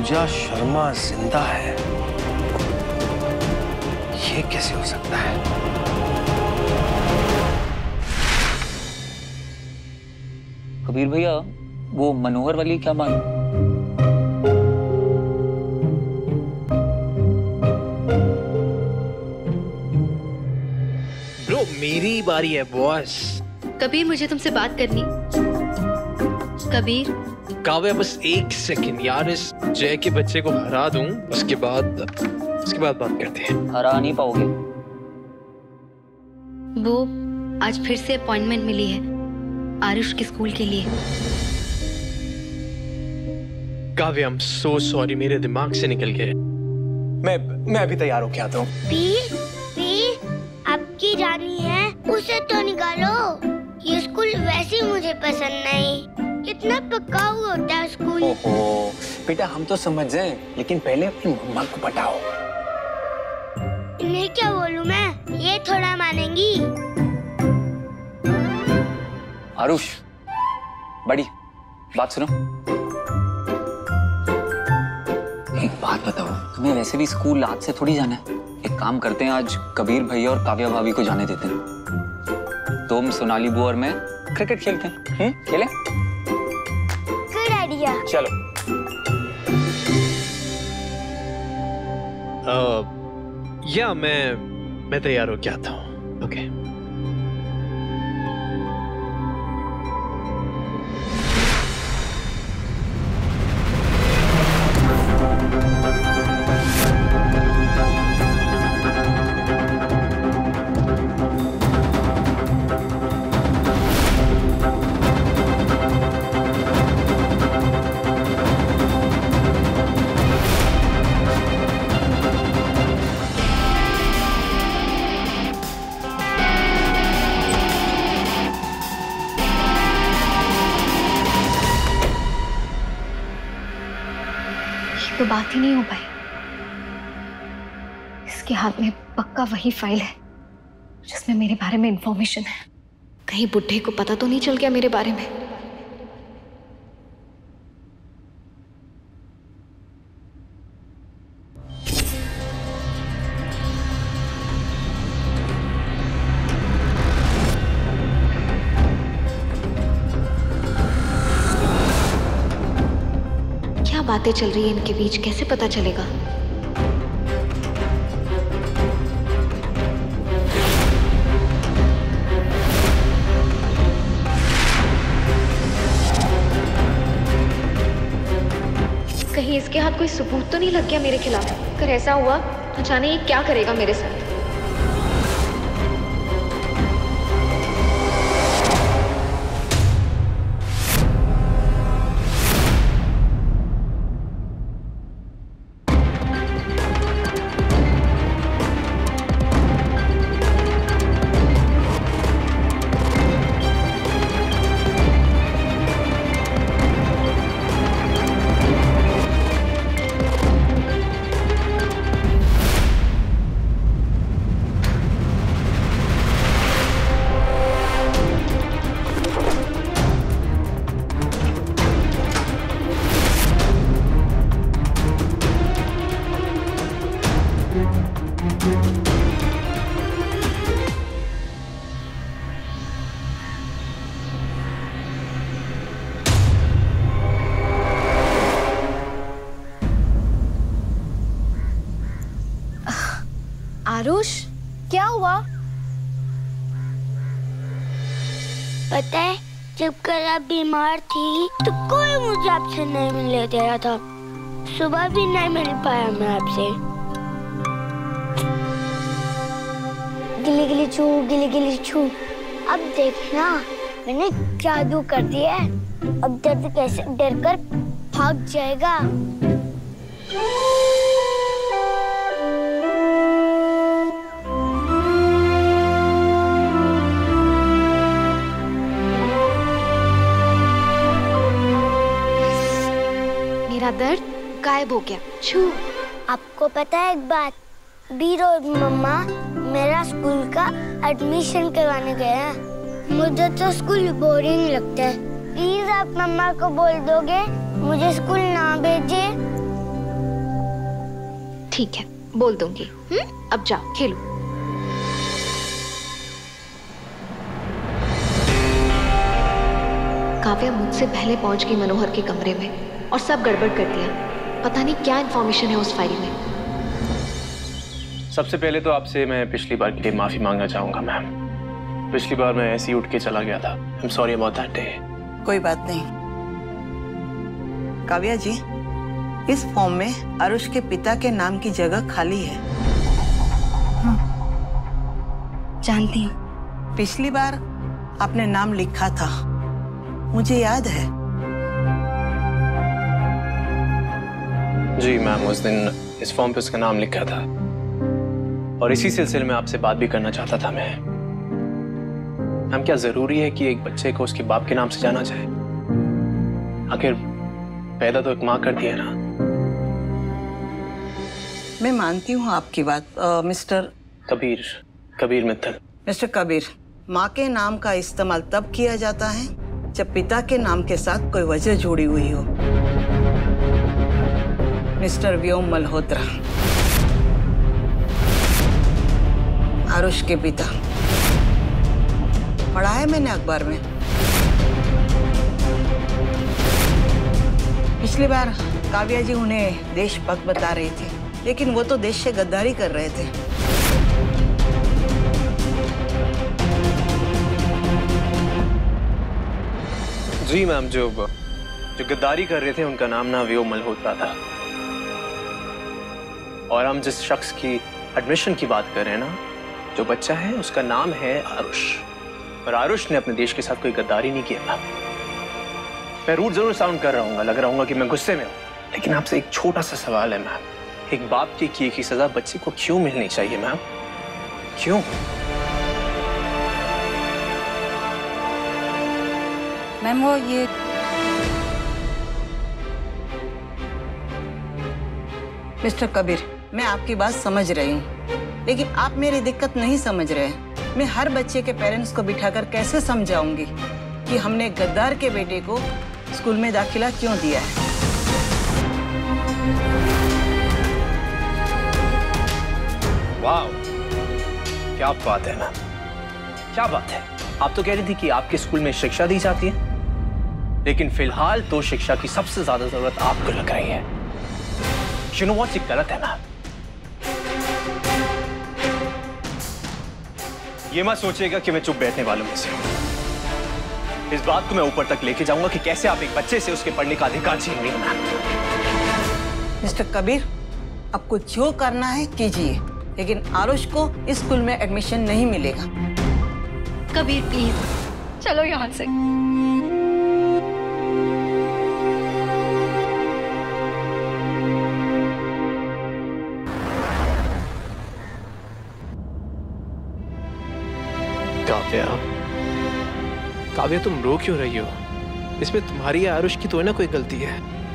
पूजा शर्मा जिंदा है, ये कैसे हो सकता है? कबीर भैया, वो मनोहर वाली क्या बात? ब्रो, मेरी बारी है बॉस। कबीर, मुझे तुमसे बात करनी। कबीर। काव्या, बस 1 सेकंड यार, इस जय के बच्चे को हरा दूं, उसके बाद बात करते हैं। हरा नहीं पाओगे। वो आज फिर से अपॉइंटमेंट मिली है आरुष के स्कूल के लिए। Kavya, I am so sorry, मेरे दिमाग से निकल गया। मैं अभी तैयार होके आता हूँ। आपकी रानी है, उसे तो निकालो। ये स्कूल वैसे मुझे पसंद नहीं, कितना पक्का हुआ होता है स्कूल। ओहो बेटा, हम तो समझ जाए, लेकिन पहले अपनी मम्मा को पटाओ। इन्हें क्या बोलूं मैं, ये थोड़ा मानेंगी। आरुष, बड़ी बात सुनो। एक बात बताओ, तुम्हें वैसे भी स्कूल आज से थोड़ी जाना है। एक काम करते हैं, आज कबीर भैया और काव्या भाभी को जाने देते हैं। तुम, सोनाली बुआ और मैं क्रिकेट खेलते हैं। खेलें? Good idea. चलो। या मैं तैयार होके आता हूँ। ओके। तो बात ही नहीं हो पाई। इसके हाथ में पक्का वही फाइल है जिसमें मेरे बारे में इंफॉर्मेशन है। कहीं बुड्ढे को पता तो नहीं चल गया मेरे बारे में। बातें चल रही है इनके बीच, कैसे पता चलेगा? कहीं इसके हाथ कोई सबूत तो नहीं लग गया मेरे खिलाफ? अगर ऐसा हुआ तो जाने ये क्या करेगा मेरे साथ। आरुष, क्या हुआ? पता है, जब कल आप बीमार थी तो कोई मुझे आपसे नहीं मिलने दे रहा था। सुबह भी नहीं मिल पाया मैं आपसे। गिली गिली छू, गिली गिली छू। अब देखना, मैंने जादू कर दिया है। अब दर्द कैसे डर कर भाग जाएगा। मेरा दर्द गायब हो गया। छू। आपको पता है एक बात, बीर और मम्मा मेरा स्कूल का एडमिशन करवाने गए हैं। मुझे तो स्कूल बोरिंग लगता है। प्लीज आप मम्मा को बोल दोगे मुझे स्कूल ना भेजे। ठीक है, बोल दूंगी। अब जाओ खेलो। काव्या मुझसे पहले पहुंच गई मनोहर के कमरे में और सब गड़बड़ कर दिया। पता नहीं क्या इन्फॉर्मेशन है उस फाइल में। सबसे पहले तो आपसे मैं पिछली बार के लिए माफी मांगना चाहूंगा मैम। पिछली बार मैं ऐसे ही उठ के चला गया था। I am sorry about that day. कोई बात नहीं। काव्या जी, इस फॉर्म में अरुष के पिता के नाम की जगह खाली है। हाँ, जानती हूँ। पिछली बार आपने नाम लिखा था, मुझे याद है। जी मैम, उस दिन इस फॉर्म पे उसका नाम लिखा था और इसी सिलसिले में आपसे बात भी करना चाहता था मैं। मैम, क्या जरूरी है कि एक बच्चे को उसके बाप के नाम से जाना जाए? आखिर पैदा तो एक माँ करती है ना। मैं मानती हूँ आपकी बात। मिस्टर कबीर मित्तल। मिस्टर कबीर, माँ के नाम का इस्तेमाल तब किया जाता है जब पिता के नाम के साथ कोई वजह जुड़ी हुई हो। मिस्टर व्योम मल्होत्रा, आरुष के पिता, पढ़ा है मैंने अखबार में। पिछली बार काव्या जी उन्हें देशभक्त बता रही थी, लेकिन वो तो देश से गद्दारी कर रहे थे। जी मैम, जो गद्दारी कर रहे थे उनका नाम ना व्योम मल्होत्रा था। और हम जिस शख्स की एडमिशन की बात कर रहे हैं ना, जो बच्चा है उसका नाम है आरुष। और आरुष ने अपने देश के साथ कोई गद्दारी नहीं किया। मैं रूड जरूर साउंड कर रहा हूँ, लग रहा हूँ कि मैं गुस्से में हूँ, लेकिन आपसे एक छोटा सा सवाल है मैम। एक बाप के किए की सजा बच्चे को क्यों मिलनी चाहिए मैम? क्यों? मैम, वो ये मिस्टर कबीर, मैं आपकी बात समझ रही हूँ, लेकिन आप मेरी दिक्कत नहीं समझ रहे हैं। मैं हर बच्चे के पेरेंट्स को बिठाकर कैसे समझाऊंगी कि हमने गद्दार के बेटे को स्कूल में दाखिला क्यों दिया है। वाह, क्या बात है मैम, क्या बात है। आप तो कह रही थी कि आपके स्कूल में शिक्षा दी जाती है, लेकिन फिलहाल तो शिक्षा की सबसे ज्यादा जरूरत आपको लग रही है। You know what? ये गलत है मैम। ये मत सोचिएगा कि मैं चुप बैठने वालों में से हूं। इस बात को मैं ऊपर तक लेके जाऊंगा कि कैसे आप एक बच्चे से उसके पढ़ने का अधिकार छीन रही हैं मैम। मिस्टर कबीर, आपको जो करना है कीजिए, लेकिन आरुष को इस स्कूल में एडमिशन नहीं मिलेगा। कबीर प्लीज चलो यहाँ से। काव्या, तुम रो क्यों रही हो? इसमें तुम्हारी या आरुष की तो ना कोई गलती है।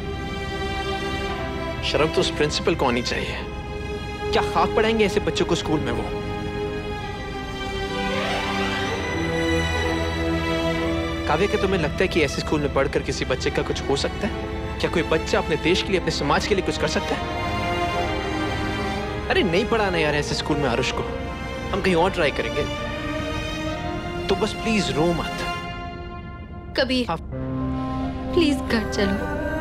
शर्म तो उस प्रिंसिपल को आनी चाहिए। क्या खाक पढ़ाएंगे ऐसे बच्चों को स्कूल में वो? काव्या, क्या तुम्हें लगता है कि ऐसे स्कूल में पढ़कर किसी बच्चे का कुछ हो सकता है? क्या कोई बच्चा अपने देश के लिए, अपने समाज के लिए कुछ कर सकता है? अरे नहीं पढ़ाना यार ऐसे स्कूल में आरुष को, हम कहीं और ट्राई करेंगे। तो बस प्लीज रो मत। कबीर प्लीज घर चलो।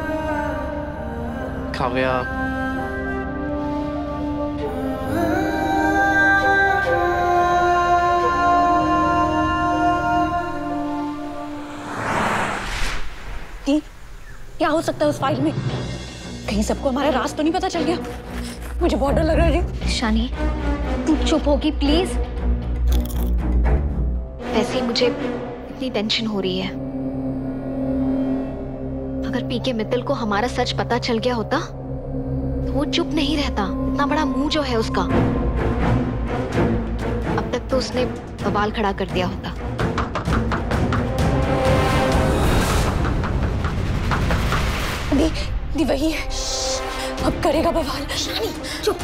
काव्या, क्या हो सकता है उस फाइल में? कहीं सबको हमारा राज तो नहीं पता चल गया? मुझे बहुत डर लग रहा है। शानी, तू चुप होगी प्लीज। वैसे ही मुझे इतनी टेंशन हो रही है। अगर पीके मित्तल को हमारा सच पता चल गया होता तो वो चुप नहीं रहता। इतना बड़ा मुंह जो है उसका, अब तक तो उसने बवाल खड़ा कर दिया होता। दी वही है, अब करेगा बवाल। शानी चुप।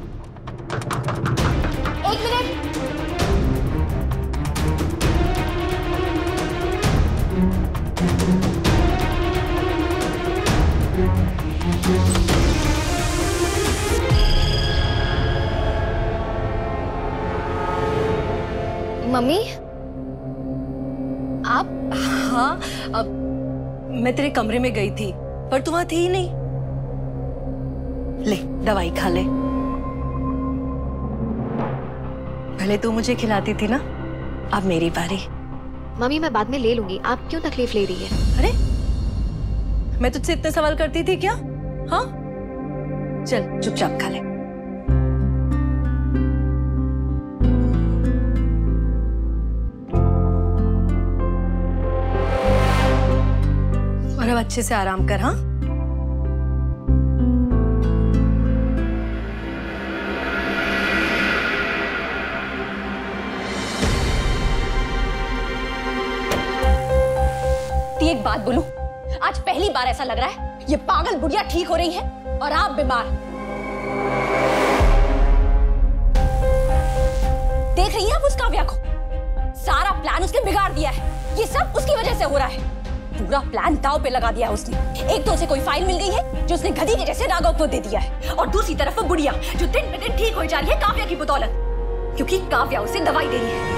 एक मिनट। मम्मी आप? हाँ, अब मैं तेरे कमरे में गई थी पर तू वहां थी ही नहीं। ले दवाई खा ले। पहले तू मुझे खिलाती थी ना, अब मेरी बारी। मम्मी मैं बाद में ले लूंगी, आप क्यों तकलीफ ले रही है? अरे मैं तुझसे इतने सवाल करती थी क्या? हाँ चल चुपचाप खा ले। और अब अच्छे से आराम कर। हाँ एक बात बोलूं, आज पहली बार ऐसा लग रहा है ये पागल बुढ़िया ठीक हो रही है और आप बीमार। देख रही हैं आप उस काव्या को? सारा प्लान उसने बिगाड़ दिया है। ये सब उसकी वजह से हो रहा है। पूरा प्लान दांव पे लगा दिया है उसने। एक तो उसे कोई फाइल मिल गई है जो उसने गधी के जैसे राघव को दे दिया है, और दूसरी तरफ वो बुढ़िया जो दिन पे दिन ठीक हो जा रही है काव्या की बदौलत, क्योंकि काव्या उसे दवाई दे रही है।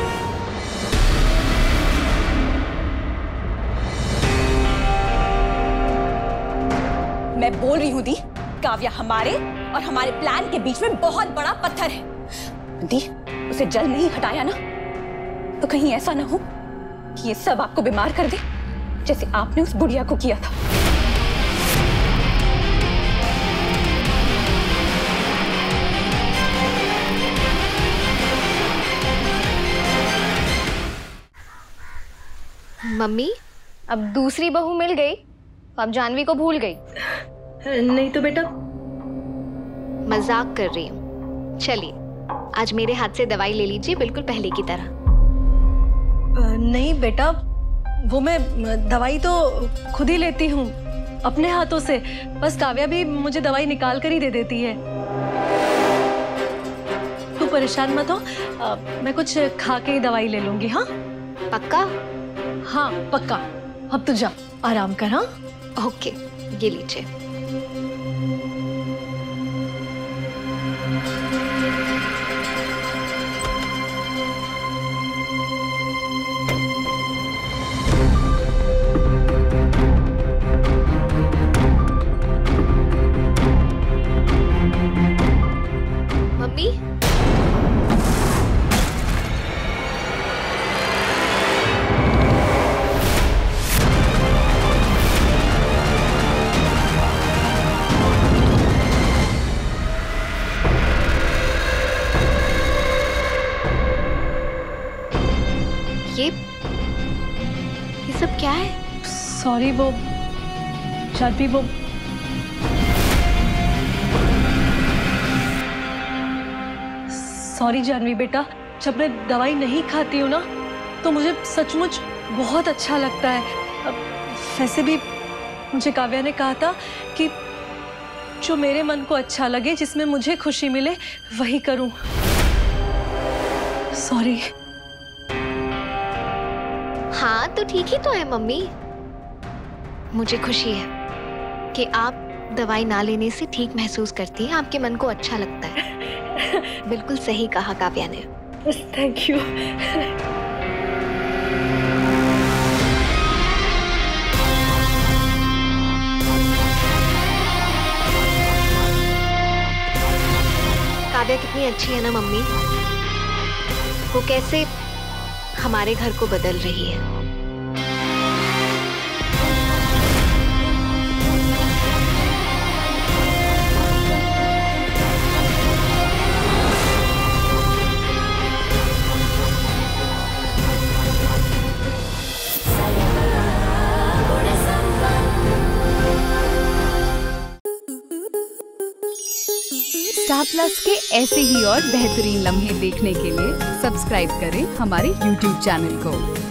मैं बोल रही हूँ दी, काव्या हमारे और हमारे प्लान के बीच में बहुत बड़ा पत्थर है। दी, उसे जल्द नहीं हटाया ना तो कहीं ऐसा ना हो कि ये सब आपको बीमार कर दे जैसे आपने उस बुढ़िया को किया था। मम्मी अब दूसरी बहू मिल गई तो अब जानवी को भूल गई? नहीं तो बेटा। मजाक कर रही हूँ। चलिए आज मेरे हाथ से दवाई ले लीजिए, बिल्कुल पहले की तरह। नहीं बेटा, वो मैं दवाई तो खुद ही लेती हूँ अपने हाथों से। बस काव्या भी मुझे दवाई निकाल कर ही दे देती है। तू परेशान मत हो, मैं कुछ खा के ही दवाई ले लूंगी। हाँ पक्का? हाँ पक्का। अब तू जा आराम कर। हाँ ओके, ये लीजिए। मम्मी ये सब क्या है? सॉरी, वो जानवी, वो सॉरी जानवी बेटा, जब मैं दवाई नहीं खाती हूँ ना तो मुझे सचमुच बहुत अच्छा लगता है। वैसे भी मुझे काव्या ने कहा था कि जो मेरे मन को अच्छा लगे, जिसमें मुझे खुशी मिले, वही करूं। सॉरी। हाँ तो ठीक ही तो है मम्मी। मुझे खुशी है कि आप दवाई ना लेने से ठीक महसूस करती हैं, आपके मन को अच्छा लगता है। बिल्कुल सही कहा काव्या ने। Thank you. काव्या कितनी अच्छी है ना मम्मी, वो कैसे हमारे घर को बदल रही है। स्टार प्लस के ऐसे ही और बेहतरीन लम्हे देखने के लिए सब्सक्राइब करें हमारे YouTube चैनल को।